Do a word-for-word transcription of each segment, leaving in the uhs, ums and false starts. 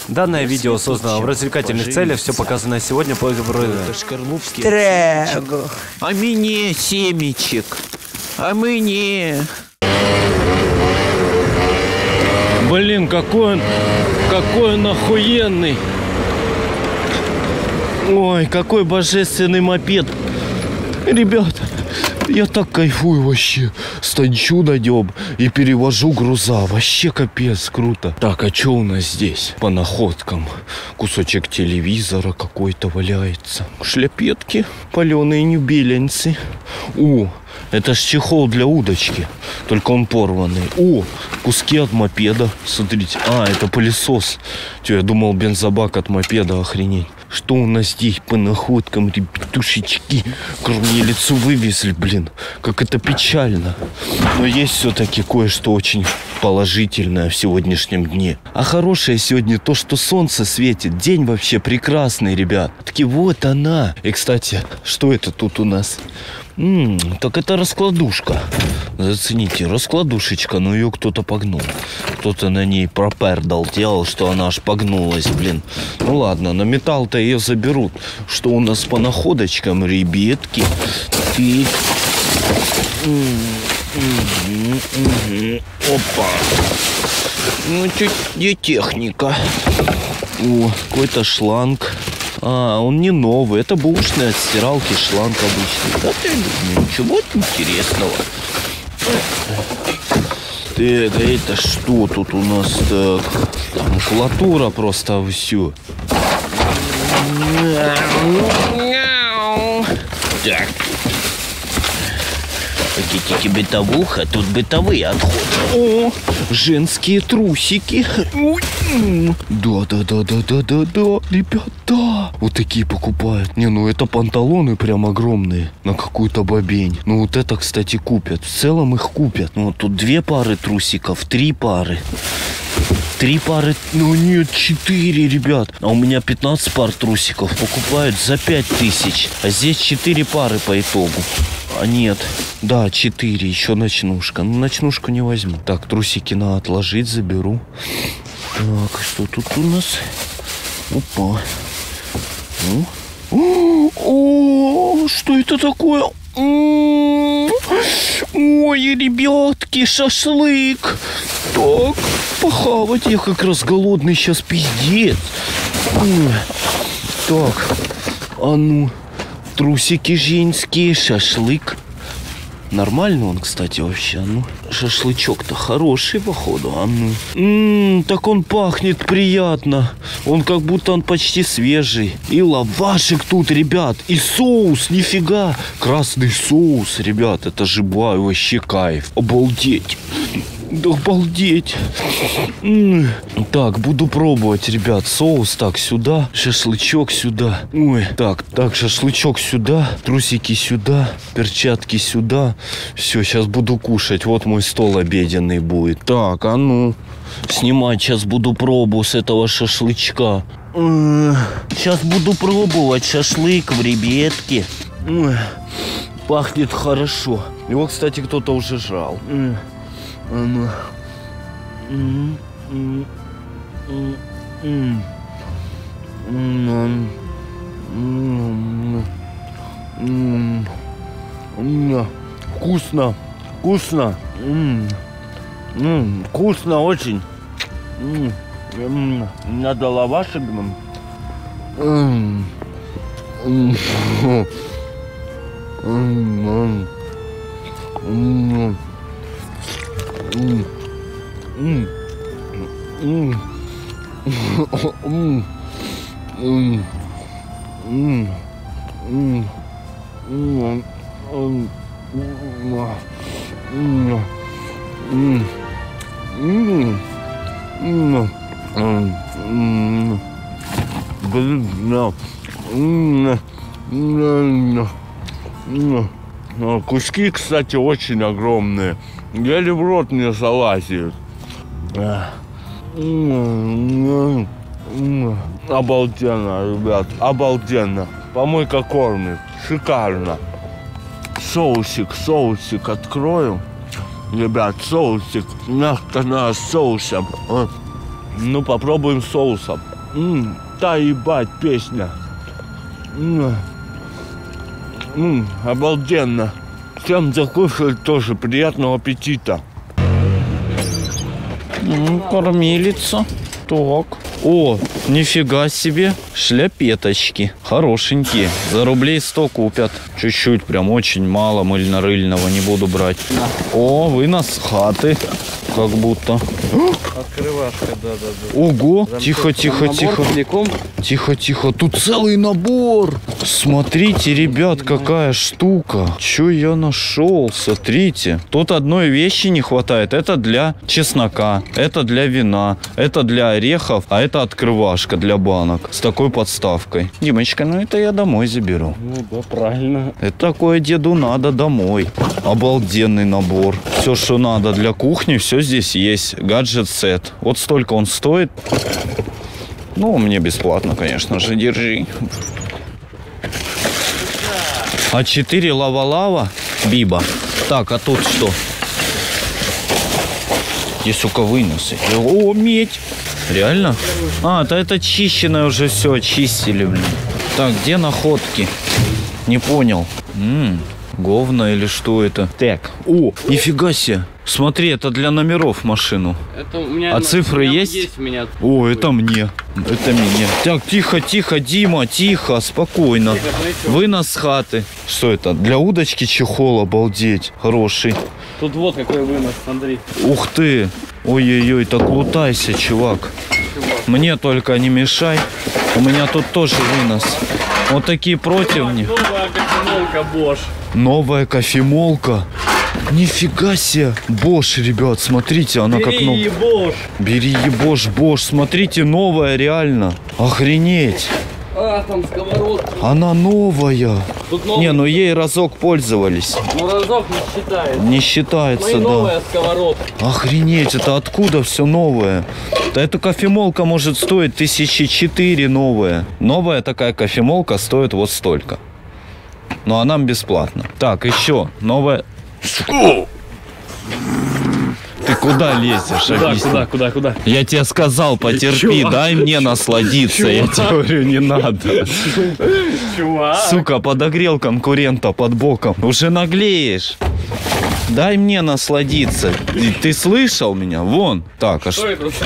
Данное видео создано в развлекательных целях. Все показанное сегодня по Трегу. А мне семечек. А мне... Блин, какой он, какой он охуенный. Ой, какой божественный мопед. Ребята, я так кайфую вообще. Станчу на нем и перевожу груза. Вообще капец, круто. Так, а что у нас здесь? По находкам. Кусочек телевизора какой-то валяется. Шляпетки, паленые нюбиленцы. О, это ж чехол для удочки. Только он порванный. О, куски от мопеда. Смотрите. А, это пылесос. Че, я думал, бензобак от мопеда, охренеть. Что у нас здесь по находкам, ребятушечки? Кормилицу вывезли, блин. Как это печально. Но есть все-таки кое-что очень положительное в сегодняшнем дне. А хорошее сегодня то, что солнце светит. День вообще прекрасный, ребят. Таки вот она. И, кстати, что это тут у нас? М-м, так это раскладушка. Зацените, раскладушечка. Но ее кто-то погнул. Кто-то на ней пропердал, делал, что она аж погнулась, блин. Ну ладно, на металл-то ее заберут. Что у нас по находочкам, ребятки? Ты... Опа. Ну, чуть где техника. О, какой-то шланг. А, он не новый. Это бэушный от стиралки шланг обычный. Да ты, ничего интересного. Так, а это что тут у нас? Так, макулатура просто все. Так. Пакетики бытовуха, тут бытовые отходы. О, женские трусики. Да-да-да-да-да-да-да, ребята. Вот такие покупают. Не, ну это панталоны прям огромные. На какую-то бобень. Ну вот это, кстати, купят. В целом их купят. Ну вот тут две пары трусиков, три пары. Три пары, ну нет, четыре, ребят. А у меня пятнадцать пар трусиков покупают за пять тысяч. А здесь четыре пары по итогу. А нет, да, четыре, еще ночнушка. Ну, ночнушку не возьму. Так, трусики надо отложить, заберу. Так, что тут у нас? Опа. О, о, что это такое? Ой, ребятки, шашлык. Так, похавать. Я как раз голодный сейчас, пиздец. Так, а ну, трусики женские, шашлык. Нормально он, кстати, вообще. Ну, шашлычок-то хороший, походу. А ну. Ммм, так он пахнет приятно. Он как будто он почти свежий. И лавашек тут, ребят. И соус, нифига. Красный соус, ребят. Это же бай, вообще кайф. Обалдеть. Да обалдеть. М-м. Так, буду пробовать, ребят. Соус так сюда, шашлычок сюда. Ой, так, так, шашлычок сюда, трусики сюда, перчатки сюда. Все, сейчас буду кушать. Вот мой стол обеденный будет. Так, а ну, снимать сейчас буду пробу с этого шашлычка. Сейчас буду пробовать шашлык в ребятке. Пахнет хорошо. Его, кстати, кто-то уже жрал. Оно. М -м -м -м -м -м. Вкусно, вкусно, м -м. Вкусно очень. М -м. Надо лавашек. М -м. М -м. М М м м м м м Куски, кстати, очень огромные. Еле в рот мне залазит. Обалденно, ребят, обалденно. Помойка кормит. Шикарно. Соусик, соусик открою. Ребят, соусик. Мясо с соусом. Ну, попробуем соусом. М, да ебать песня. М, м, обалденно. Всем закушать тоже. Приятного аппетита. М, Кормилица. Так. О, нифига себе. Шляпеточки. Хорошенькие. За рублей сто купят. Чуть-чуть, прям очень мало мыльно-рыльного. Не буду брать. О, вынос хаты. Как будто. Открывашка, да-да-да. Ого. Тихо, тихо, тихо. Тихо, тихо. Тут целый набор. Смотрите, ребят, какая штука. Че я нашел? Смотрите. Тут одной вещи не хватает. Это для чеснока. Это для вина. Это для орехов. А это открывашка для банок. С такой подставкой. Димочка, ну это я домой заберу. Ну да, правильно. Это такое деду надо домой. Обалденный набор. Все, что надо для кухни, все здесь есть. Гаджет-сет. Вот столько он стоит. Ну, мне бесплатно, конечно же. Держи. А четыре лава-лава Биба. Так, а тут что? Где, сука, выносы? О, медь. Реально? А, да это чищенное уже все. Очистили, блин. Так, где находки? Не понял. М-м, говно или что это? Так, о, нифига себе. Смотри, это для номеров машину. Это у меня, а цифры у меня есть? есть у меня. О, это мне. Это мне. Так, тихо, тихо, Дима, тихо, спокойно. Вынос хаты. Что это? Для удочки чехол, обалдеть. Хороший. Тут вот какой вынос, Андрей. Ух ты. Ой-ой-ой, так лутайся, чувак. Мне только не мешай. У меня тут тоже вынос. Вот такие противни. Новая кофемолка Bosch. Новая кофемолка. Нифига себе. Bosch, ребят, смотрите, она как... Ну... Бери Bosch. Бери ебош, Bosch. Смотрите, новая реально. Охренеть. А, там сковородка. Она новая. Тут новая. Не, ну ей разок пользовались. Ну разок не считается. Не считается, Ну и да. новая сковородка. Охренеть, это откуда все новое? Да эта кофемолка может стоить тысячи четыре новая. Новая такая кофемолка стоит вот столько. Ну а нам бесплатно. Так, еще новая... Ты куда лезешь? Куда, Объясни. куда, куда, куда? Я тебе сказал, потерпи, Чувак. дай мне насладиться. Я тебе говорю, не надо. Чувак. Сука, подогрел конкурента под боком. Уже наглеешь. Дай мне насладиться. Ты, ты слышал меня? Вон. Так, а что? это?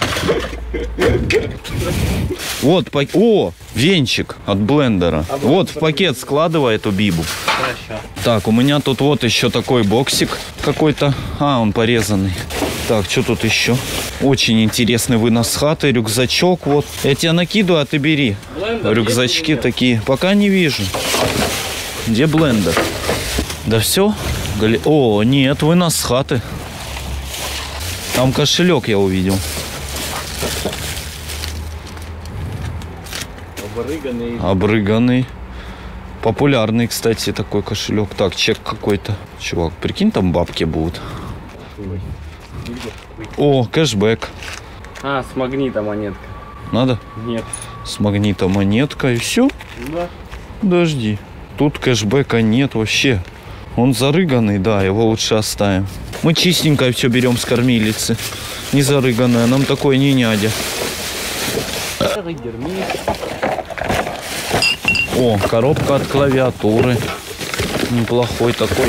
Вот, пак... о, венчик от блендера. Вот в пакет складывай эту бибу. Так, у меня тут вот еще такой боксик какой-то. А, он порезанный. Так, что тут еще? Очень интересный вынос хаты, рюкзачок вот. Я тебя накидываю, а ты бери. Блендер Рюкзачки такие. Пока не вижу. Где блендер? Да все? О, нет, вынос хаты. Там кошелек я увидел. Обрыганный. Обрыганный. Популярный, кстати, такой кошелек. Так, чек какой-то. Чувак, прикинь, там бабки будут. О, кэшбэк. А, с магнита монетка. Надо? Нет. С магнита монетка и все. Да. Подожди. Тут кэшбэка нет вообще. Он зарыганный, да, его лучше оставим. Мы чистенькое все берем с кормилицы. Не зарыганное, нам такое не нядя. О, коробка от клавиатуры. Неплохой такой.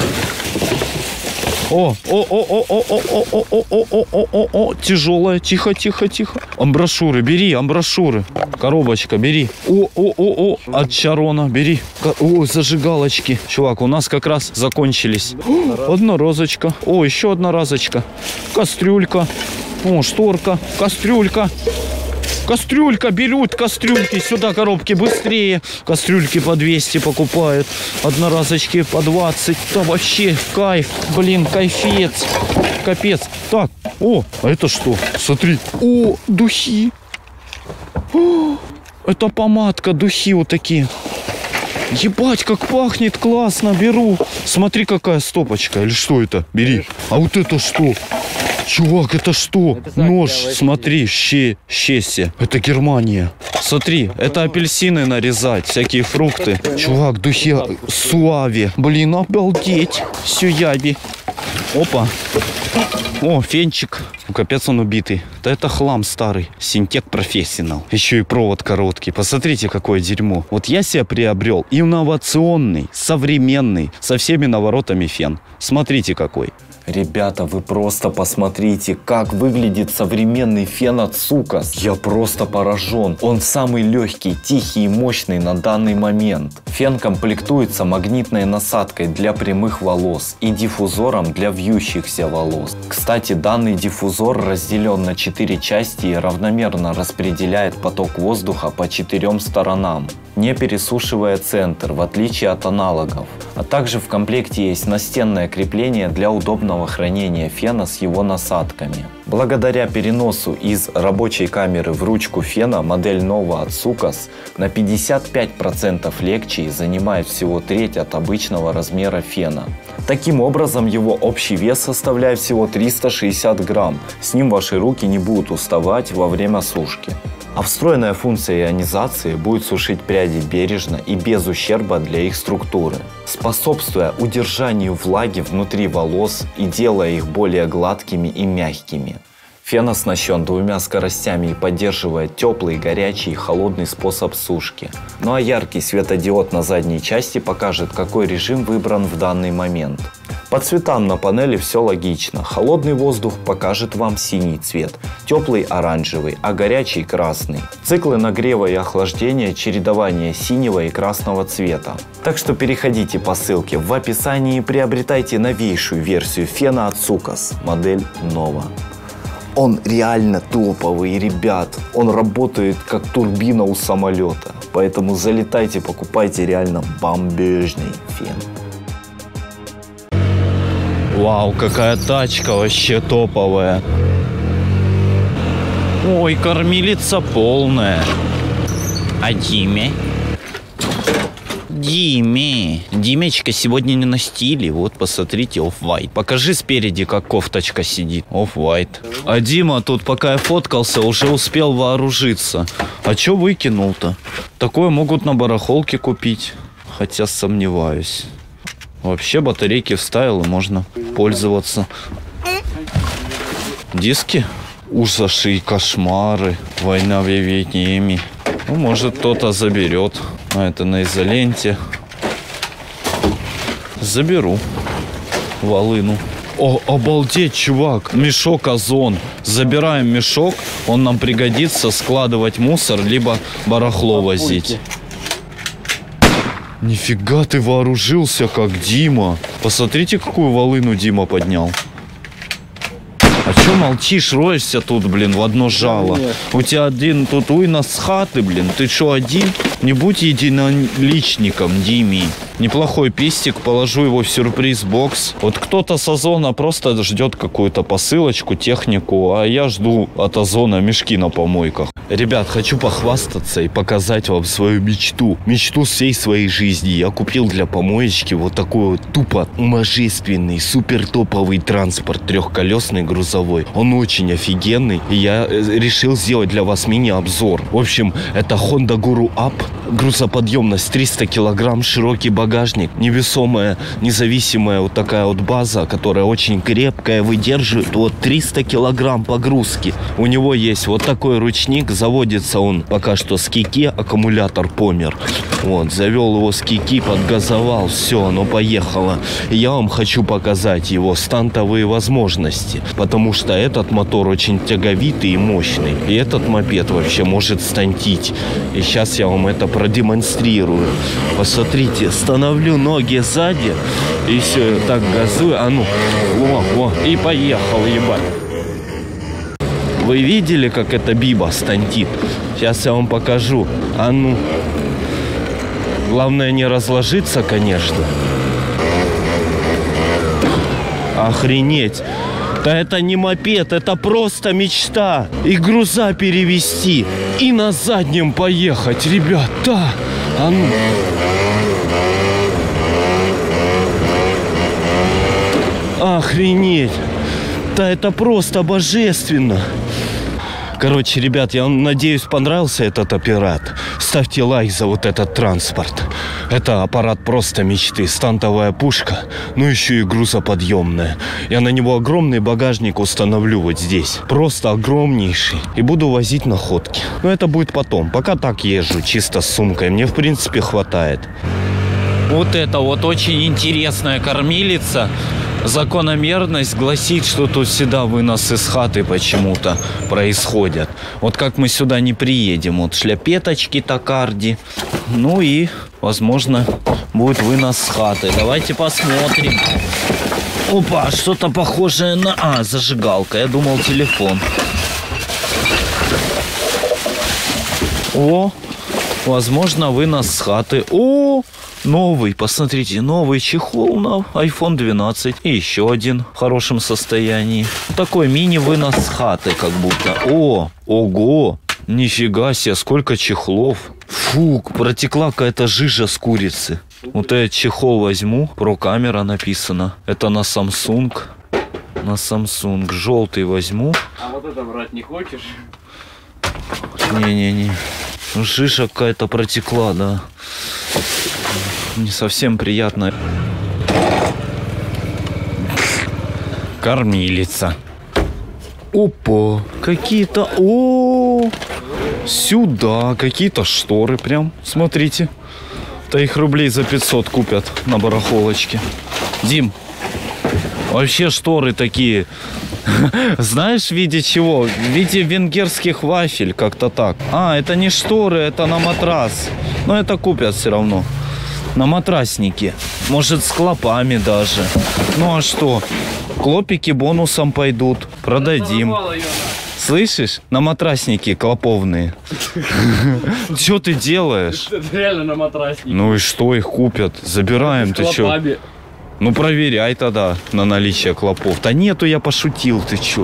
О, о, о, о, о, о, о, о, о, о, о, о, о, о, тяжелая, тихо, тихо, тихо. Амброшюры, бери, амброшюры. Коробочка, бери. О, о, о, о, от Чарона, бери. О, зажигалочки. Чувак, у нас как раз закончились. О, одна розочка. О, еще одна розочка. Кастрюлька. О, шторка. Кастрюлька. Кастрюлька, берут кастрюльки. Сюда коробки быстрее. Кастрюльки по двести покупают. Одноразочки по двадцать. Да вообще кайф. Блин, кайфец. Капец. Так, о, а это что? Смотри. О, духи. О, это помадка, духи вот такие. Ебать, как пахнет классно, беру. Смотри, какая стопочка. Или что это? Бери. А вот это что? Чувак, это что? Нож, смотри, щи, щеси. Это Германия. Смотри, это апельсины нарезать, всякие фрукты. Чувак, духи Суави. Блин, обалдеть. Сюяби. Опа. О, фенчик. Ну, капец, он убитый. Да это хлам старый. Синтек профессионал. Еще и провод короткий. Посмотрите, какое дерьмо. Вот я себе приобрел инновационный, современный, со всеми наворотами фен. Смотрите, какой. Ребята, вы просто посмотрите, как выглядит современный фен от Цукас. Я просто поражен. Он самый легкий, тихий и мощный на данный момент. Фен комплектуется магнитной насадкой для прямых волос и диффузором для вьющихся волос. Кстати, данный диффузор разделен на четыре части и равномерно распределяет поток воздуха по четырем сторонам, не пересушивая центр, в отличие от аналогов. А также в комплекте есть настенное крепление для удобного хранения фена с его насадками. Благодаря переносу из рабочей камеры в ручку фена модель Nova от Цукас на пятьдесят пять процентов легче и занимает всего треть от обычного размера фена. Таким образом, его общий вес составляет всего триста шестьдесят грамм. С ним ваши руки не будут уставать во время сушки. А встроенная функция ионизации будет сушить пряди бережно и без ущерба для их структуры, способствуя удержанию влаги внутри волос и делая их более гладкими и мягкими. Фен оснащен двумя скоростями и поддерживает теплый, горячий и холодный способ сушки. Ну а яркий светодиод на задней части покажет, какой режим выбран в данный момент. По цветам на панели все логично. Холодный воздух покажет вам синий цвет, теплый оранжевый, а горячий красный. Циклы нагрева и охлаждения чередование синего и красного цвета. Так что переходите по ссылке в описании и приобретайте новейшую версию фена от Цукас, модель Nova. Он реально топовый, ребят. Он работает как турбина у самолета. Поэтому залетайте, покупайте реально бомбежный фен. Вау, какая тачка вообще топовая. Ой, кормилица полная. А Диме? Диме. Димечка сегодня не на стиле. Вот, посмотрите, Off-White. Покажи спереди, как кофточка сидит. Off-White. А Дима тут, пока я фоткался, уже успел вооружиться. А чё выкинул-то? Такое могут на барахолке купить. Хотя сомневаюсь. Вообще батарейки вставил, и можно пользоваться. Диски? Ужасы и кошмары. Война в Вьетнаме. Ну, может, кто-то заберет. А это на изоленте. Заберу. Волыну. О, обалдеть, чувак. Мешок Озон. Забираем мешок. Он нам пригодится складывать мусор, либо барахло возить. Нифига ты вооружился, как Дима. Посмотрите, какую волыну Дима поднял. А чё молчишь, роешься тут, блин, в одно жало? У тебя один тут уйна с хаты, блин. Ты что, один? Не будь единоличником, Дими. Неплохой пистик, положу его в сюрприз-бокс. Вот кто-то с Озона просто ждет какую-то посылочку, технику, а я жду от Озона мешки на помойках. Ребят, хочу похвастаться и показать вам свою мечту. Мечту всей своей жизни. Я купил для помоечки вот такой вот тупо божественный, супер топовый транспорт, трехколесный грузовой. Он очень офигенный, и я решил сделать для вас мини-обзор. В общем, это Honda Guru Up. Грузоподъемность триста килограмм, широкий багажник, невесомая, независимая вот такая вот база, которая очень крепкая, выдерживает вот триста килограмм погрузки. У него есть вот такой ручник, заводится он пока что с кики, аккумулятор помер. Вот, завел его с кики, подгазовал, все, оно поехало. И я вам хочу показать его стантовые возможности, потому что этот мотор очень тяговитый и мощный, и этот мопед вообще может стантить. И сейчас я вам это продемонстрирую. Посмотрите, становлю ноги сзади, и все, так газую, а ну, во, во, и поехал, ебать. Вы видели, как эта биба стантит? Сейчас я вам покажу. А ну. Главное не разложиться, конечно. Охренеть. Да это не мопед, это просто мечта. И груза перевести, и на заднем поехать, ребят. Да. А ну. Охренеть. Да это просто божественно. Короче, ребят, я надеюсь, понравился этот аппарат. Ставьте лайк за вот этот транспорт. Это аппарат просто мечты. Стантовая пушка, ну еще и грузоподъемная. Я на него огромный багажник установлю вот здесь. Просто огромнейший. И буду возить находки. Но это будет потом. Пока так езжу, чисто с сумкой. Мне, в принципе, хватает. Вот это вот очень интересная кормилица. Закономерность гласит, что тут всегда вынос из хаты почему-то происходят. Вот как мы сюда не приедем, вот шляпеточки токарди. Ну и, возможно, будет вынос с хаты. Давайте посмотрим. Опа, что-то похожее на... А, зажигалка, я думал телефон. О, возможно, вынос с хаты. О, новый, посмотрите, новый чехол на айфон двенадцать. И еще один в хорошем состоянии. Такой мини-вынос с хаты как будто. О, ого, нифига себе, сколько чехлов. Фу, протекла какая-то жижа с курицы. Вот этот чехол возьму, про-камера написано. Это на Samsung. На Samsung. Желтый возьму. А вот это брать не хочешь? Не-не-не. Жижа какая-то протекла, да. Не совсем приятно. Кормилица. Опа, какие-то... О, сюда какие-то шторы прям. Смотрите. Да их рублей за пятьсот купят на барахолочке. Дим, вообще шторы такие... Знаешь, в виде чего? В виде венгерских вафель, как-то так. А, это не шторы, это на матрас. Но это купят все равно. На матраснике. Может, с клопами даже. Ну а что? Клопики бонусом пойдут. Продадим. Слышишь? На матраснике клоповные. Что ты делаешь? Это реально на матраснике. Ну и что, их купят? Забираем, ты что? Ну проверяй тогда на наличие клопов. Да нету, я пошутил, ты чё?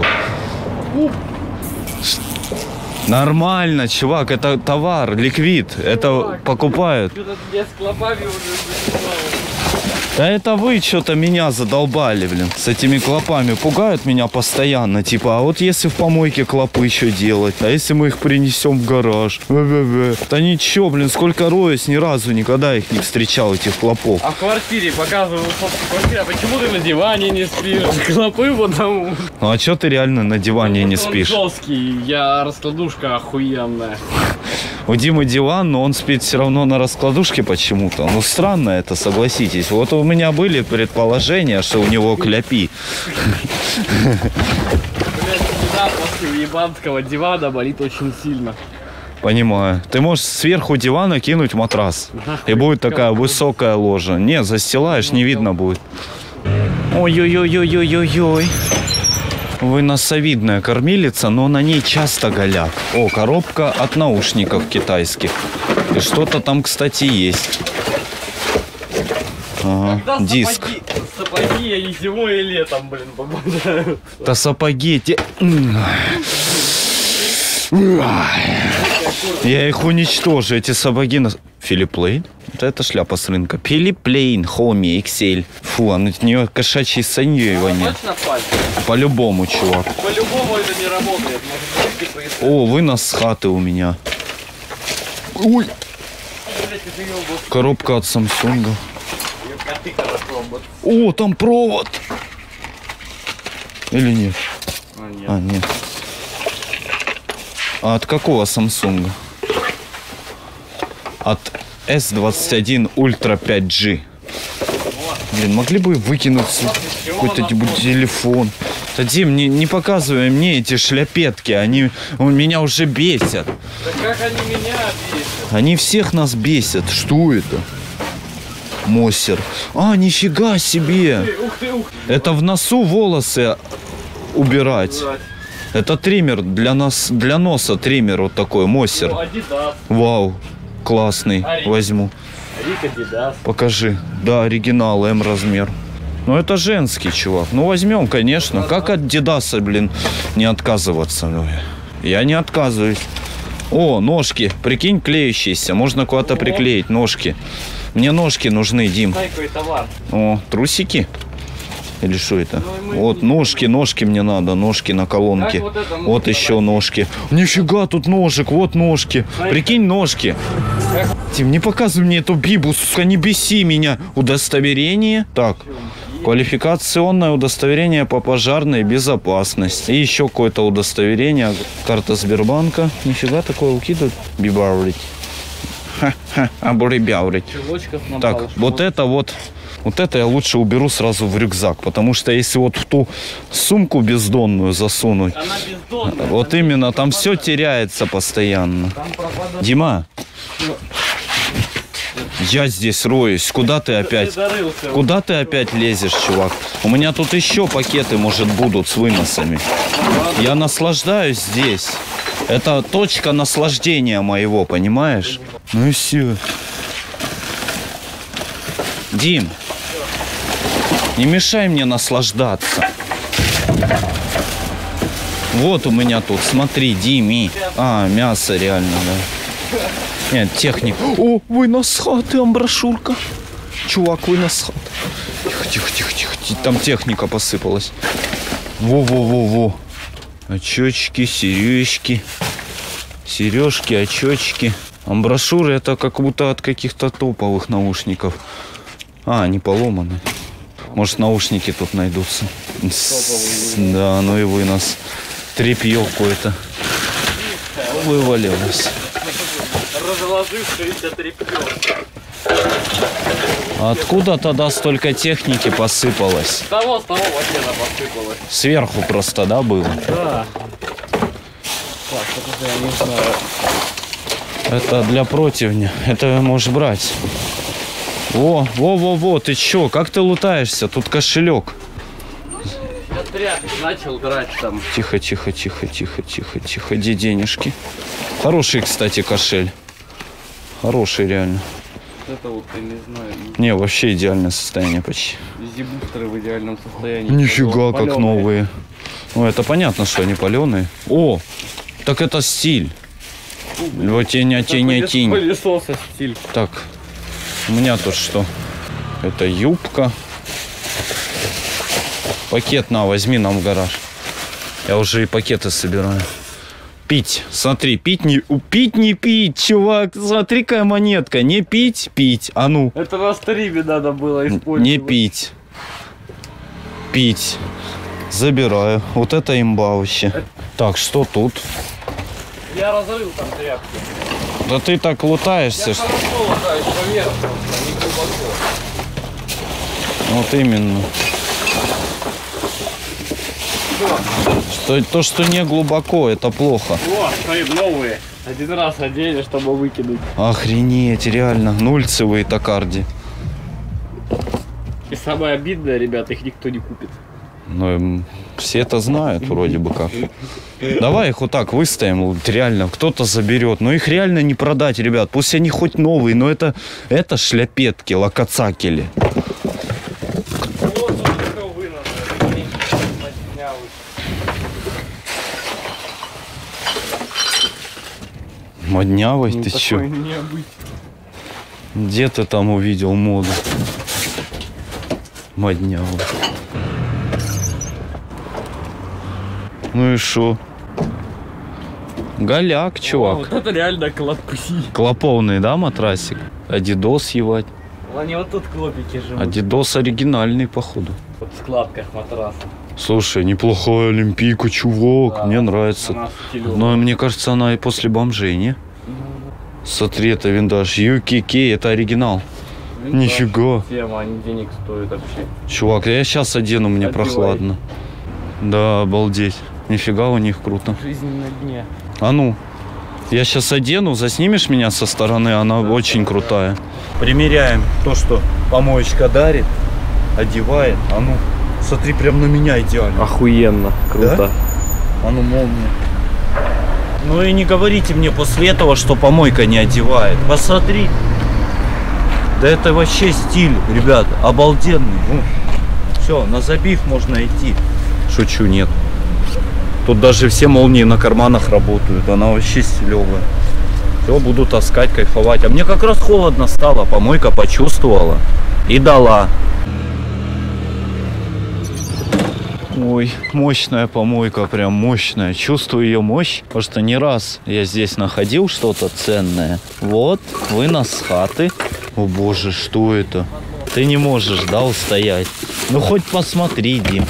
Нормально, чувак, это товар, ликвид. Это покупают. Я с клопами уже... Да это вы что-то меня задолбали, блин. С этими клопами пугают меня постоянно. Типа, а вот если в помойке клопы еще делать? А если мы их принесем в гараж? Бе-бе-бе. Да ничего, блин, сколько роюсь, ни разу никогда их не встречал, этих клопов. А в квартире показываю фотку квартиры, а почему ты на диване не спишь? Клопы потому. Ну а что ты реально на диване не спишь? Он жесткий, я раскладушка охуенная. У Димы диван, но он спит все равно на раскладушке почему-то. Ну странно это, согласитесь. Вот у меня были предположения, что у него кляпи. Блять, всегда после ебанского дивана болит очень сильно. Понимаю. Ты можешь сверху дивана кинуть матрас. И будет такая высокая ложа. Не, застилаешь, не видно будет. Ой-ой-ой-ой-ой-ой-ой. Выносовидная кормилица, но на ней часто голяк. О, коробка от наушников китайских. И что-то там, кстати, есть. Ага, Когда диск. Сапоги, сапоги я и зимой, и летом, блин, попадаю. Да сапоги те... Я их уничтожу, эти сапоги на... Филипп Лейн? Да это шляпа с рынка. Филипп Лейн, Хоми, икс эль. Фу, а от нее кошачьей саньей воняет. По-любому, чувак. По-любому это не работает. Может, быть, О, вынос с хаты у меня. Ой. Коробка от Самсунга. О, там провод. Или нет? А, нет. А, нет. А от какого Самсунга? От эс двадцать один Ультра пять джи. Блин, могли бы выкинуть какой-то телефон. Да, Дим, не, не показывай мне эти шляпетки. Они меня уже бесят. Да как они меня бесят? Они всех нас бесят. Что это? Мосер. А, нифига себе. Ух ты, ух ты. Это в носу волосы убирать. Это триммер для нас, для носа триммер вот такой, Мосер. Адидас. Вау, классный. Арик. Возьму. Рик Адидас. Покажи. Да, оригинал, М размер. Ну это женский, чувак. Ну возьмем, конечно. Как от Дидаса, блин, не отказываться? Ну, я не отказываюсь. О, ножки. Прикинь, клеющиеся. Можно куда-то приклеить ножки. Мне ножки нужны, Дим. Дай какой товар. О, трусики. Или что это? Вот ножки, ножки мне надо, ножки на колонке. Вот это ножки Вот еще ножки. Нифига тут ножек, вот ножки. Прикинь, ножки. Тим, не показывай мне эту бибу, сука, не беси меня. Удостоверение. Так. Квалификационное удостоверение по пожарной безопасности. И еще какое-то удостоверение. Карта Сбербанка. Нифига такое укидывают. Бибаурить. Ха-ха, абурибяурить. Так, вот это вот. Вот это я лучше уберу сразу в рюкзак. Потому что если вот в ту сумку бездонную засунуть. Она бездонная. Вот там именно, там все теряется постоянно. Дима. Я здесь роюсь. Куда ты опять? Куда ты опять лезешь, чувак? У меня тут еще пакеты, может, будут с выносами. Я наслаждаюсь здесь. Это точка наслаждения моего, понимаешь? Ну и все. Дим, не мешай мне наслаждаться. Вот у меня тут, смотри, Дими. А, мясо реально, да. Нет, техника. О, вынос хаты, амброшюрка. Чувак, вынос хаты. Тихо, тихо, тихо, тихо, тихо. Там техника посыпалась. Во-во-во-во. Очечки, сережки. Сережки, очечки. Амброшюры это как будто от каких-то топовых наушников. А, они поломаны. Может, наушники тут найдутся. Да, ну и вынос. Трепье какое-то. Вывалилось. Разложившееся тряпье. Откуда тогда столько техники посыпалось? С того, с того вообще она посыпалась. Сверху просто, да, было? Да. Так, это я не знаю. Это для противня. Это можешь брать. Во, во, во, во, ты чё? Как ты лутаешься? Тут кошелек. Я тряпки начал брать там. Тихо, тихо, тихо, тихо, тихо, тихо. Где денежки? Хороший, кстати, кошель. Хороший, реально. Это вот, я не знаю. Не, вообще идеальное состояние почти. Визибустеры в идеальном состоянии. Нифига, как Палёные. новые. Ну, это понятно, что они паленые. О, так это стиль. Вот тень, тень, тень. Пылесоса стиль. Так, у меня тут что? Это юбка. Пакет на, возьми нам в гараж. Я уже и пакеты собираю. Пить, смотри, пить не, пить не пить, чувак. Смотри, какая монетка. Не пить, пить. А ну. Это на стриме надо было использовать. Не пить. Пить. Забираю. Вот это имба вообще. Так, что тут? Я разрыл там тряпки. Да ты так лутаешься. Я что... хорошо лутаюсь поверхностно, не глубоко. Вот именно. Что, то, что не глубоко, это плохо. О, стоит новые. Один раз одели, чтобы выкинуть. Охренеть, реально. Нульцевые токарди. И самое обидное, ребята, их никто не купит. Ну, все это знают вроде бы как. Давай их вот так выставим, вот реально, кто-то заберет. Но их реально не продать, ребят. Пусть они хоть новые, но это, это шляпетки, локоцакели. Моднявый, Ну, ты чё? Необычный. Где ты там увидел моду? Моднявый. Ну и шо? Голяк, чувак. О, вот это реально клопси. Клоповный, да, матрасик? Адидос ебать. Они вот тут клопики живут. Адидос оригинальный, походу. Вот в складках матраса. Слушай, неплохая олимпийка, чувак. Да, мне нравится. она стилёвая. Но мне кажется, она и после бомжей, не? Смотри, это виндаж. ю кей кей, это оригинал. Винтаж. Нифига. Тема, они денег стоят вообще. Чувак, я сейчас одену, мне Одевай. прохладно. Да, обалдеть. Нифига у них круто. Жизнь на дне. А ну, я сейчас одену, заснимешь меня со стороны, она да, очень крутая. Примеряем то, что помоечка дарит, одевает. А ну, смотри, прям на меня идеально. Охуенно, круто. Да? А ну, молния. Ну и не говорите мне после этого, что помойка не одевает. Посмотри. Да это вообще стиль, ребят, обалденный. Ну, все, на забив можно идти. Шучу, нет. Тут даже все молнии на карманах работают. Она вообще стилевая. Все, буду таскать, кайфовать. А мне как раз холодно стало. Помойка почувствовала и дала. Ой, мощная помойка, прям мощная. Чувствую ее мощь, потому что не раз я здесь находил что-то ценное. Вот, вынос с хаты. О боже, что это? Ты не можешь, да, устоять? Ну хоть посмотри, Дим.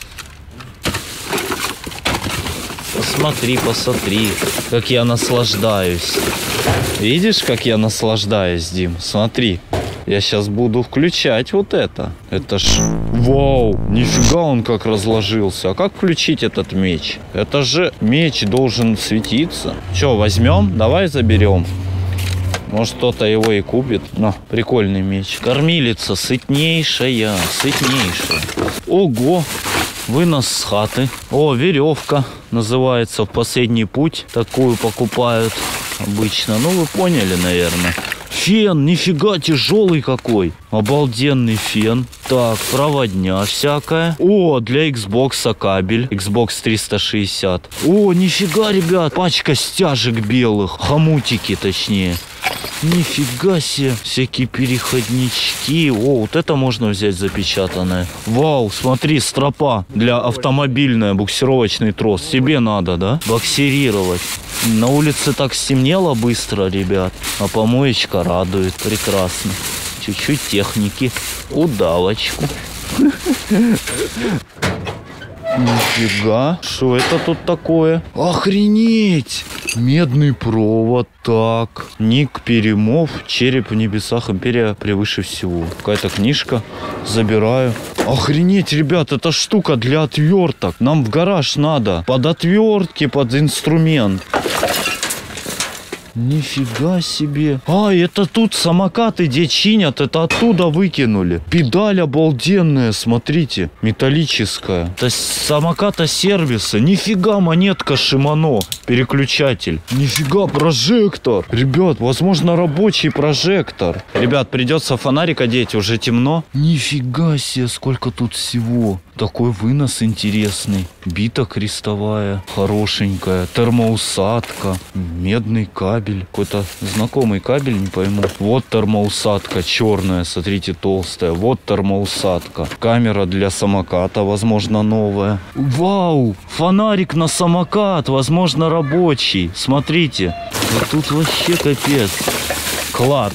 Посмотри, посмотри, как я наслаждаюсь. Видишь, как я наслаждаюсь, Дим? Смотри. Я сейчас буду включать вот это. Это ж... Вау! Нифига он как разложился. А как включить этот меч? Это же меч должен светиться. Че, возьмем? Давай заберем. Может, кто-то его и купит. Но, прикольный меч. Кормилица сытнейшая. Сытнейшая. Ого! Вынос с хаты. О, веревка. Называется «В последний путь». Такую покупают обычно. Ну, вы поняли, наверное. Фен, нифига тяжелый какой. Обалденный фен. Так, проводня всякая. О, для Xbox кабель. Xbox триста шестьдесят. О, нифига, ребят. Пачка стяжек белых. Хомутики, точнее. Нифига себе. Всякие переходнички. О, вот это можно взять запечатанное. Вау, смотри, стропа для автомобильная, буксировочный трос. Себе надо, да? Боксерировать. На улице так стемнело быстро, ребят. А помоечка радует. Прекрасно. Чуть-чуть техники. Удавочку. Нифига. Что это тут такое? Охренеть! Медный провод. Так. Ник Перемов. Череп в небесах. Империя превыше всего. Какая-то книжка. Забираю. Охренеть, ребят, это штука для отверток. Нам в гараж надо. Под отвертки, под инструмент. Нифига себе. А, это тут самокаты где чинят. Это оттуда выкинули. Педаль обалденная, смотрите. Металлическая. Это самоката сервиса. Нифига монетка Шимано. Переключатель. Нифига прожектор. Ребят, возможно рабочий прожектор. Ребят, придется фонарик одеть. Уже темно. Нифига себе, сколько тут всего. Такой вынос интересный. Бита крестовая. Хорошенькая. Термоусадка. Медный кабель. Какой-то знакомый кабель, не пойму. Вот термоусадка черная, смотрите, толстая. Вот термоусадка. Камера для самоката, возможно, новая. Вау! Фонарик на самокат, возможно, рабочий. Смотрите. Вот тут вообще капец. Клад.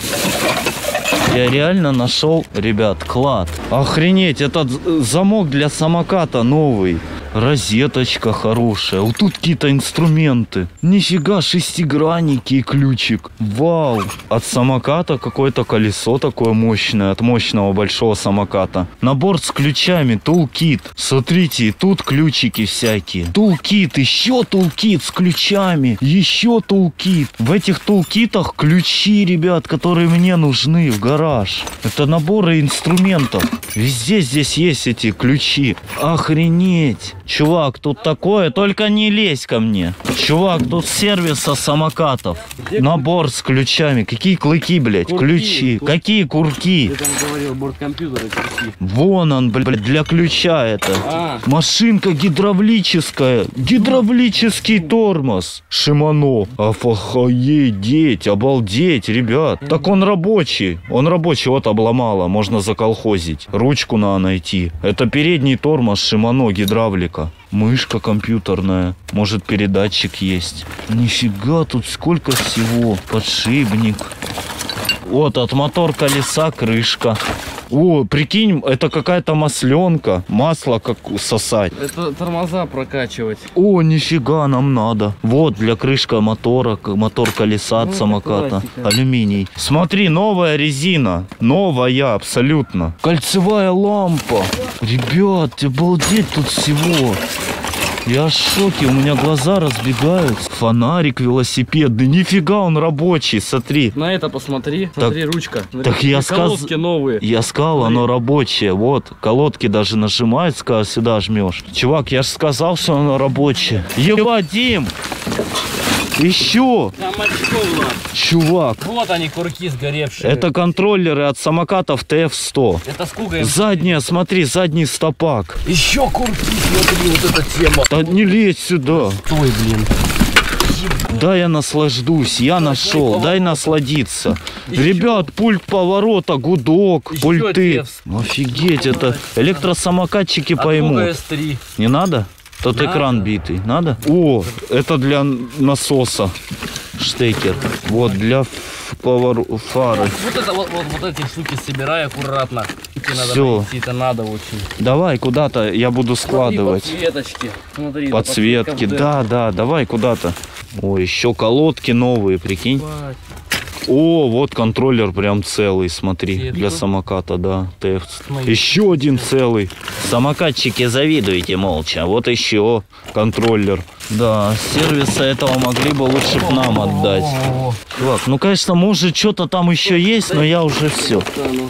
Я реально нашел, ребят, клад. Охренеть, этот замок для самоката новый. Розеточка хорошая. Вот тут какие-то инструменты. Нифига, шестигранники и ключик. Вау. От самоката какое-то колесо такое мощное. От мощного большого самоката. Набор с ключами. Тулкит. Смотрите, и тут ключики всякие. Тулкит. Еще тулкит с ключами. Еще тулкит. В этих тулкитах ключи, ребят, которые мне нужны в гараж. Это наборы инструментов. Везде здесь есть эти ключи. Охренеть. Чувак, тут такое, только не лезь ко мне. Чувак, тут сервиса самокатов. Набор с ключами. Какие клыки, блядь? Курки. Ключи. Кур... Какие курки? Ты там говорил, борткомпьютера курки. Вон он, блядь, для ключа это. А. Машинка гидравлическая. Гидравлический тормоз. Шимано. Охуеть, обалдеть, ребят. Так он рабочий. Он рабочий, вот обломало. Можно заколхозить. Ручку надо найти. Это передний тормоз Шимано, гидравлика. Мышка компьютерная. Может, передатчик есть. Нифига, тут сколько всего. Подшипник. Вот, от мотор колеса крышка. О, прикинь, это какая-то масленка. Масло как сосать. Это тормоза прокачивать. О, нифига нам надо. Вот, для крышка мотора, мотор колеса от ну, самоката. Алюминий. Смотри, новая резина. Новая, абсолютно. Кольцевая лампа. Ребят, обалдеть тут всего. Я в шоке, у меня глаза разбегаются. Фонарик велосипедный, нифига он рабочий, смотри. На это посмотри, смотри, так, ручка. Смотри, так я сказал, колодки новые. Я сказал, смотри. Оно рабочее, вот, колодки даже нажимаются, когда сюда жмешь. Чувак, я же сказал, что оно рабочее. Еба, Дим! Еще! Там очков надо. Чувак! Вот они, курки сгоревшие. Это контроллеры от самокатов Т Ф сто. Это сколько? Задняя, смотри, задний стопак. Еще курки, смотри, вот эта тема. Да не лезь сюда. Стой, блин. Дай я наслаждусь, я нашел, дай насладиться. Ребят, пульт поворота, гудок, Еще пульты. текст. Офигеть, это электросамокатчики поймут. эс три. Не надо? Тот Надо. экран битый. Надо? О, это для насоса. Штекер. Вот, для поворот фары. Вот это вот, вот, вот эти штуки собирай аккуратно. Тебе надо Всё. найти, это надо очень. Давай куда-то, я буду складывать. Смотри, подсветочки. Смотри, Подсветки, подсветка да, да, давай куда-то. О, еще колодки новые, прикинь. в- О, вот контроллер прям целый, смотри, Сетку. для самоката, да, тефт. Смотри. Еще один целый. Самокатчики, завидуйте молча. Вот еще контроллер. Да, сервиса этого могли бы лучше б нам отдать. О, Чувак, ну, конечно, может, что-то там еще есть, но я уже все. да, ну.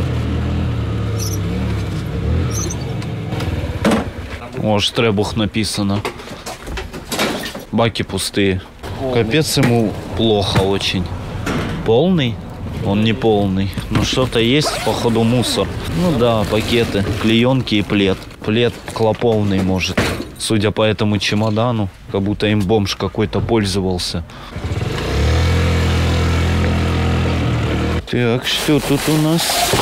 О, Штребух написано. Баки пустые. Капец, ему плохо очень. Полный? Он не полный. Ну что-то есть, походу, мусор. Ну да, пакеты, клеенки и плед. Плед клоповный, может. Судя по этому чемодану, как будто им бомж какой-то пользовался. Так, что тут у нас?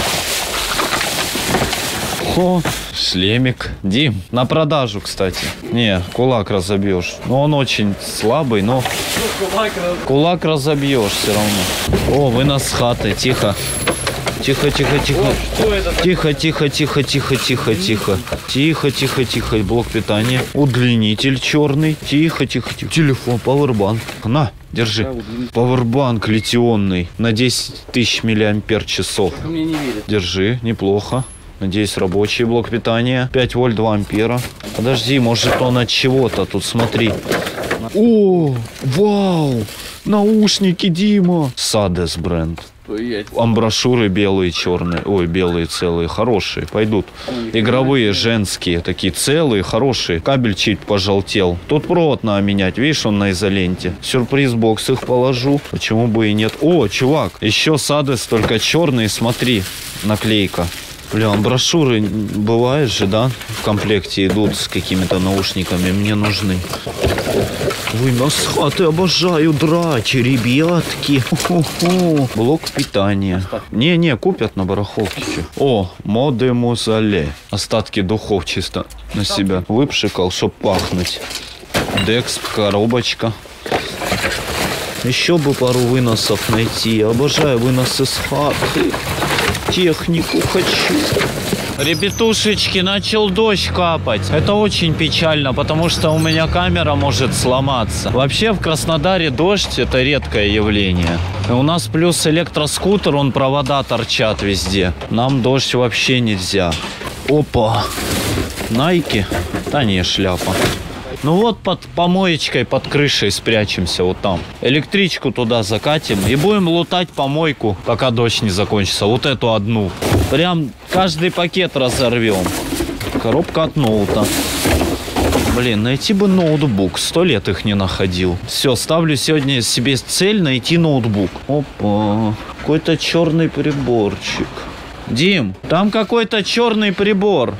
О, шлемик. Дим, на продажу, кстати. Не, кулак разобьешь. Но он очень слабый, но кулак разобьешь все равно. О, вынос с хаты, тихо. Тихо, тихо, тихо. Что это? Тихо, тихо, тихо, тихо, тихо, тихо. Тихо, тихо, тихо. Блок питания. Удлинитель черный. Тихо, тихо, тихо. Телефон, пауэрбанк. На, держи. Пауэрбанк литионный на десять тысяч миллиампер часов. Мне не верят. Держи, неплохо. Надеюсь, рабочий блок питания. пять вольт, два ампера. Подожди, может он от чего-то. Тут смотри. О, вау! Наушники, Дима. Садес бренд. Амброшюры белые, черные. Ой, белые целые, хорошие. Пойдут. Игровые, женские. Такие целые, хорошие. Кабель чуть пожелтел. Тут провод надо менять. Видишь, он на изоленте. Сюрприз-бокс их положу. Почему бы и нет. О, чувак, еще Садес, только черные. Смотри, наклейка. Бля, брошюры бывает же, да? В комплекте идут с какими-то наушниками. Мне нужны. Вынос с хаты, обожаю драчи, ребятки. Хо-хо. Блок питания. Не-не, купят на барахолке. Чё. О, моды музале. Остатки духов чисто на себя выпшикал, чтоб пахнуть. Декс, коробочка. Еще бы пару выносов найти. Обожаю выносы с хаты. Технику хочу. Ребятушечки, начал дождь капать. Это очень печально, потому что у меня камера может сломаться. Вообще в Краснодаре дождь — это редкое явление. И у нас плюс электроскутер, он провода торчат везде. Нам дождь вообще нельзя. Опа. Найки? Да не, шляпа. Ну вот под помоечкой, под крышей спрячемся вот там. Электричку туда закатим и будем лутать помойку, пока дождь не закончится. Вот эту одну. Прям каждый пакет разорвем. Коробка от ноута. Блин, найти бы ноутбук. Сто лет их не находил. Все, ставлю сегодня себе цель найти ноутбук. Опа. Какой-то черный приборчик. Дим, там какой-то черный прибор.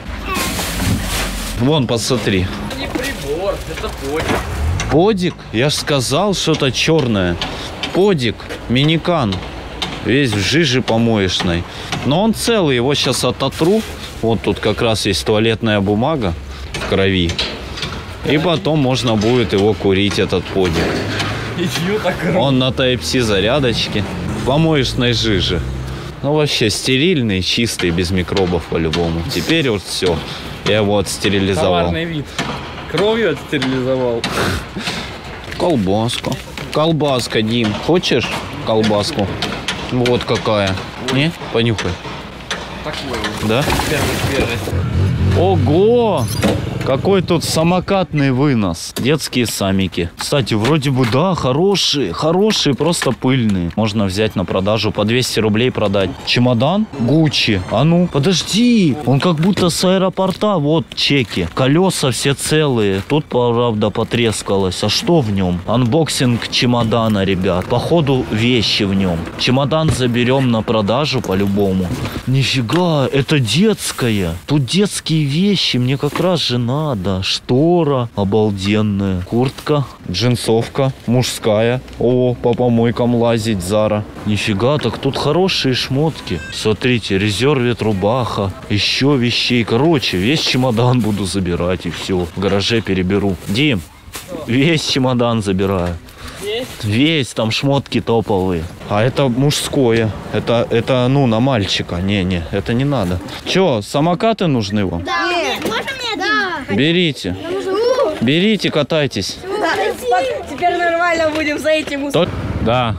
Вон, посмотри. Не прибор, это подик. Подик? Я ж сказал, что-то черное. Подик, миникан. Весь в жиже помоечной. Но он целый, его сейчас ототру. Вот тут как раз есть туалетная бумага в крови. И потом можно будет его курить, этот подик. И чью так Он на Type-C зарядочке. В помоечной жиже. Ну вообще стерильный, чистый, без микробов по-любому. Теперь вот все. Я его отстерилизовал. Товарный вид. Кровью отстерилизовал. Колбаска. Колбаска, Дим. Хочешь колбаску? Вот какая. Не? Понюхай. Такой Да? первый свежий. Ого! Какой тут самокатный вынос. Детские самики. Кстати, вроде бы, да, хорошие. Хорошие, просто пыльные. Можно взять на продажу, по двести рублей продать. Чемодан? Гуччи. А ну, подожди. Он как будто с аэропорта. Вот чеки. Колеса все целые. Тут, правда, потрескалось. А что в нем? Анбоксинг чемодана, ребят. Походу, вещи в нем. Чемодан заберем на продажу по-любому. Нифига, это детская. Тут детские вещи. Мне как раз же надо. надо. Штора обалденная. Куртка, джинсовка мужская. О, по помойкам лазить, Зара. Нифига, так тут хорошие шмотки. Смотрите, резервит, рубаха. Еще вещей. Короче, весь чемодан буду забирать и все. В гараже переберу. Дим, весь чемодан забираю. Весь, там шмотки топовые. А это мужское. Это, это ну, на мальчика. Не-не, это не надо. Че, самокаты нужны вам? Да. Нет, можно мне? Да. Берите. Берите, катайтесь. Теперь нормально будем за этим. Да.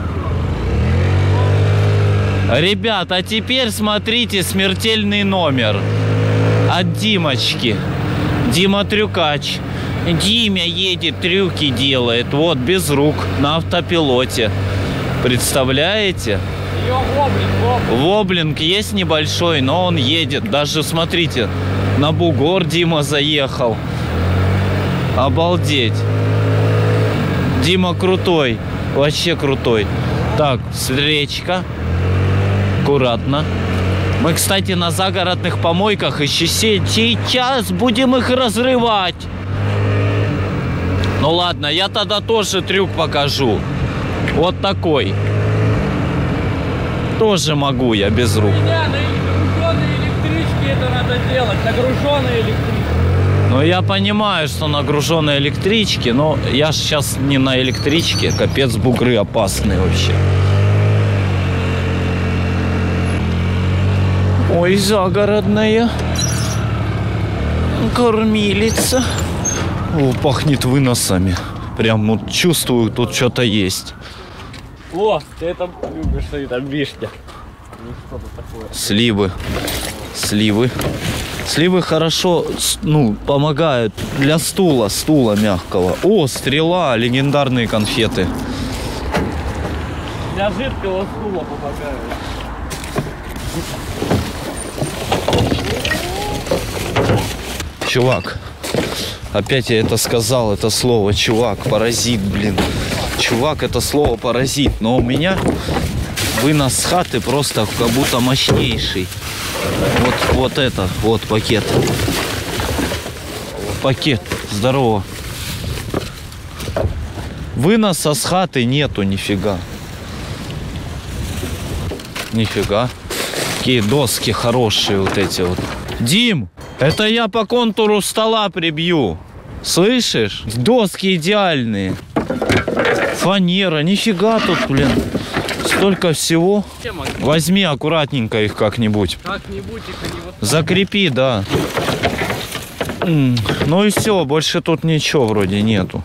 Ребят, а теперь смотрите смертельный номер от Димочки. Дима Трюкач. Димя едет, трюки делает. Вот, без рук, на автопилоте. Представляете? Воблинг, Воблинг есть небольшой, но он едет. Даже, смотрите, на бугор Дима заехал. Обалдеть. Дима крутой. Вообще крутой. Так, встречка. Аккуратно. Мы, кстати, на загородных помойках еще сейчас будем их разрывать. Ну ладно, я тогда тоже трюк покажу. Вот такой. Тоже могу я без рук. меня на нагруженной электричке это надо делать. Нагруженные электрички. Ну я понимаю, что на груженной электричке, но я ж сейчас не на электричке. Капец, бугры опасные вообще. Ой, загородная кормилица. О, пахнет выносами. Прям вот чувствую, тут что-то есть. О, ты это любишь, что там вишня. Ну, что-то такое. Сливы. Сливы. Сливы хорошо, ну, помогают для стула, стула мягкого. О, стрела, легендарные конфеты. Для жидкого стула помогают. Чувак, опять я это сказал, это слово, чувак, паразит, блин. Чувак, это слово паразит, но у меня вынос с хаты просто как будто мощнейший. Вот, вот это, вот пакет. Пакет, здорово. Выноса с хаты нету нифига. Нифига. Какие доски хорошие вот эти вот. Дим, это я по контуру стола прибью. Слышишь? Доски идеальные. Фанера, нифига тут, блин. Столько всего. Возьми аккуратненько их как-нибудь. Как-нибудь их они вот... Закрепи, да. Ну и все, больше тут ничего вроде нету.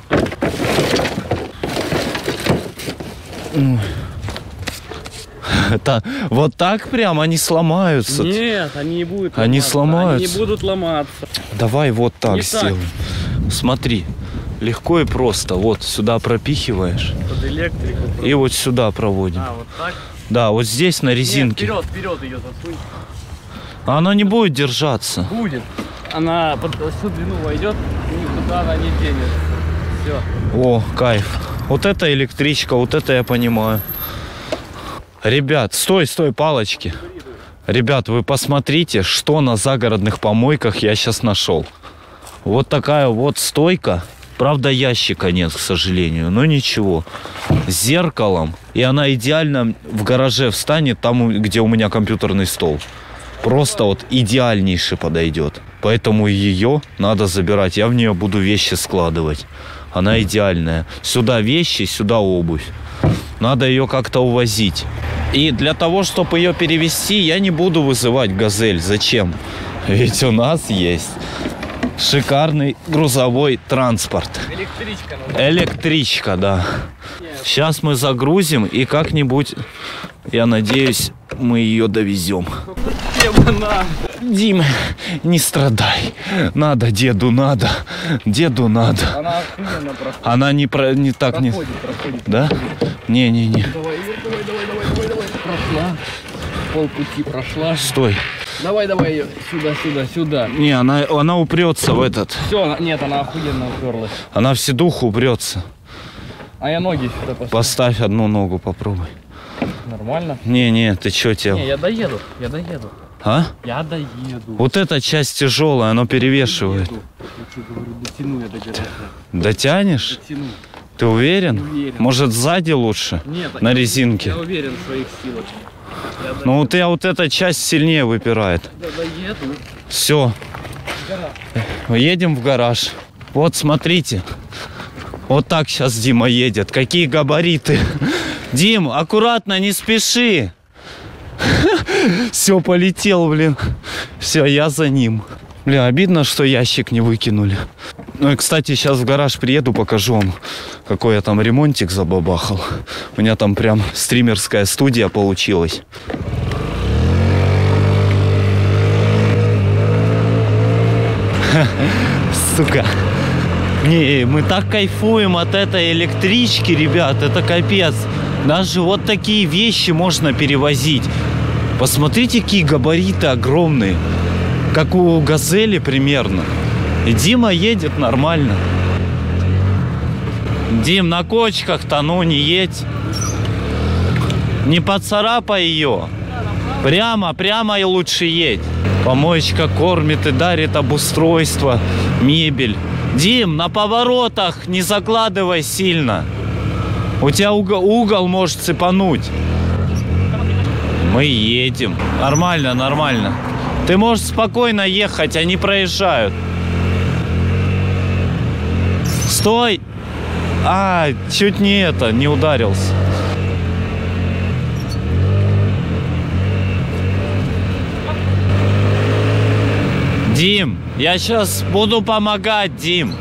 Это вот так прям они сломаются. Нет, они не будут Они ломаться. сломаются. Они не будут ломаться. Давай вот так Не сделаем. Смотри, легко и просто. Вот сюда пропихиваешь. Под электрику. И вот сюда проводим. А, вот так? Да, вот здесь на резинке. Нет, вперед, вперед ее засунь. А она не будет держаться. Будет. Она под всю длину войдет, никуда она не денется. Все. О, кайф. Вот это электричка, вот это я понимаю. Ребят, стой, стой, палочки. Ребят, вы посмотрите, что на загородных помойках я сейчас нашел. Вот такая вот стойка. Правда, ящика нет, к сожалению, но ничего. С зеркалом. И она идеально в гараже встанет, там, где у меня компьютерный стол. Просто вот идеальнейше подойдет. Поэтому ее надо забирать. Я в нее буду вещи складывать. Она идеальная. Сюда вещи, сюда обувь. Надо ее как-то увозить. И для того, чтобы ее перевезти, я не буду вызывать «Газель». Зачем? Ведь у нас есть шикарный грузовой транспорт. Электричка. Надо. Электричка, да. Сейчас мы загрузим и как-нибудь, я надеюсь, мы ее довезем. Дима, не страдай. Надо, деду, надо. Деду надо. Она охрененно проходит. Она не, про, не так Проходит, не... проходит. Да? Не-не-не. Давай, давай, давай, давай, давай, давай. Прошла. Полпути прошла. Стой. Давай, давай ее сюда, сюда, сюда. Не, она, она упрется в этот. Все, нет, она охуенно уперлась. Она в седуху упрется. А я ноги сюда поставлю. Поставь одну ногу, попробуй. Нормально? Не-не, ты чё, тебе? Не, я доеду, я доеду. А? Я доеду. Вот эта часть тяжелая, она перевешивает. Я что говорю, дотяну я до гаража. Дотянешь? Дотяну. Ты уверен? Уверен. Может, сзади лучше? Нет, На я- резинке. Я уверен в своих силах. Я Ну вот я вот эта часть сильнее выпирает. до- доеду. Все. Едем в гараж. Вот смотрите. Вот так сейчас Дима едет. Какие габариты. Дим, аккуратно, не спеши. Все, полетел, блин. Все, я за ним. Бля, обидно, что ящик не выкинули. Ну и, кстати, сейчас в гараж приеду, покажу вам, какой я там ремонтик забабахал. У меня там прям стримерская студия получилась. Сука. Не, мы так кайфуем от этой электрички, ребят, это капец. Даже вот такие вещи можно перевозить. Посмотрите, какие габариты огромные. Как у «Газели» примерно. И Дима едет нормально. Дим, на кочках-то, ну, не едь. Не поцарапай ее. Прямо, прямо и лучше едь. Помоечка кормит и дарит обустройство, мебель. Дим, на поворотах не закладывай сильно. У тебя угол, угол может цепануть. Мы едем. Нормально, нормально. Ты можешь спокойно ехать, они проезжают. Стой! А, чуть не это, не ударился. Дим, я сейчас буду помогать, Дим.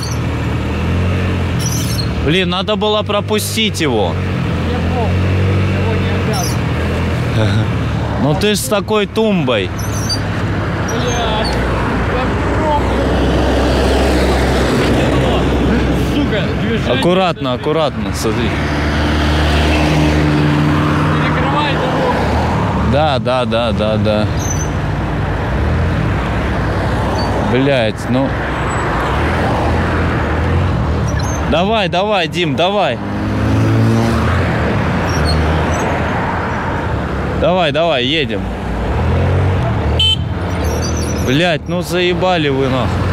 Блин, надо было пропустить его. Я помню, его не обязан. Ну ты ж с такой тумбой. Блядь, я промах. Сука, движение. Аккуратно, аккуратно, смотри. Перекрывай дорогу. Да, да, да, да, да. Блять, ну. Давай, давай, Дим, давай. Давай, давай, едем. Блять, ну заебали вы нахуй.